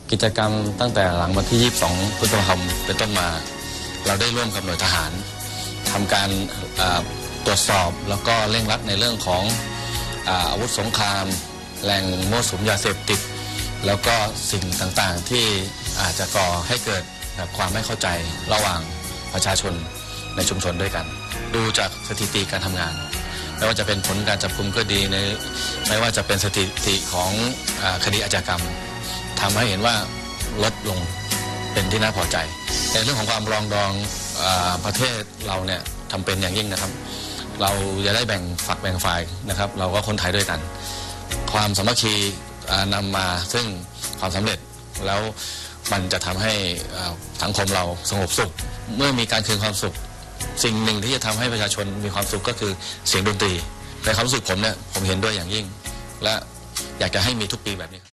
กิจกรรมตั้งแต่หลังวันที่ 22 พฤษภาคมเป็นต้นมาเราได้ร่วมกับหน่วยทหารทำการตรวจสอบแล้วก็เร่งรัดในเรื่องของอาวุธสงครามแหล่งมั่วสุมยาเสพติดแล้วก็สิ่งต่างๆที่อาจจะก่อให้เกิดความไม่เข้าใจระหว่างประชาชนในชุมชนด้วยกันดูจากสถิติการทำงานไม่ว่าจะเป็นผลการจับกุมก็ดีไม่ว่าจะเป็นสถิติของคดีอาชญากรรมทำให้เห็นว่าลดลงเป็นที่น่าพอใจในเรื่องของความปรองดองประเทศเราเนี่ยทำเป็นอย่างยิ่งนะครับเราจะได้แบ่งฝักแบ่งฝ่ายนะครับเราก็คนไทยด้วยกันความสามัคคีนำมาซึ่งความสำเร็จแล้วมันจะทำให้สังคมเราสงบสุขเมื่อมีการคืนความสุขสิ่งหนึ่งที่จะทำให้ประชาชนมีความสุขก็คือเสียงดนตรีในความรู้สึกผมเนี่ยผมเห็นด้วยอย่างยิ่งและอยากจะให้มีทุกปีแบบนี้